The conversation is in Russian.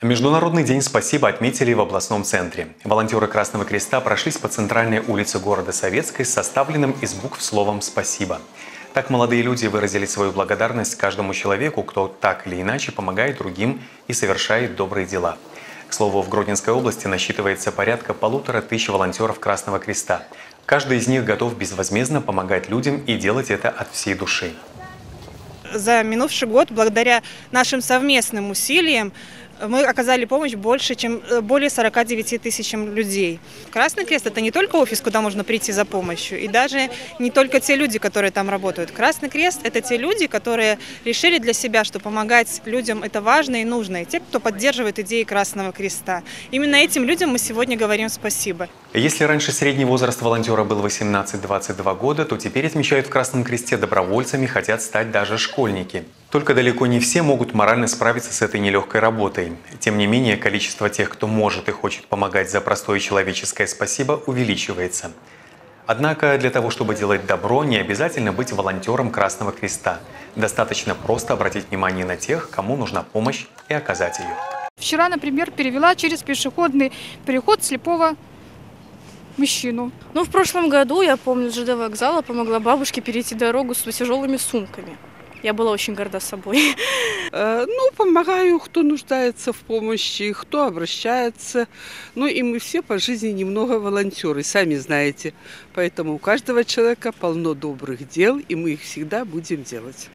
Международный день «Спасибо» отметили в областном центре. Волонтеры Красного Креста прошлись по центральной улице города Советской с составленным из букв словом «Спасибо». Так молодые люди выразили свою благодарность каждому человеку, кто так или иначе помогает другим и совершает добрые дела. К слову, в Гродненской области насчитывается порядка 1500 волонтеров Красного Креста. Каждый из них готов безвозмездно помогать людям и делать это от всей души. За минувший год, благодаря нашим совместным усилиям, мы оказали помощь более 49 тысячам людей. Красный Крест – это не только офис, куда можно прийти за помощью, и даже не только те люди, которые там работают. Красный Крест – это те люди, которые решили для себя, что помогать людям – это важно и нужно, и те, кто поддерживает идеи Красного Креста. Именно этим людям мы сегодня говорим спасибо. Если раньше средний возраст волонтера был 18-22 года, то теперь, отмечают в Красном Кресте, добровольцами хотят стать даже школьники. Только далеко не все могут морально справиться с этой нелегкой работой. Тем не менее, количество тех, кто может и хочет помогать за простое человеческое спасибо, увеличивается. Однако для того, чтобы делать добро, не обязательно быть волонтером Красного Креста. Достаточно просто обратить внимание на тех, кому нужна помощь, и оказать ее. Вчера, например, перевела через пешеходный переход слепого мужчину. В прошлом году, я помню, с ЖД вокзала помогла бабушке перейти дорогу с тяжелыми сумками. Я была очень горда собой. Помогаю, кто нуждается в помощи, кто обращается. И мы все по жизни немного волонтеры, сами знаете. Поэтому у каждого человека полно добрых дел, и мы их всегда будем делать.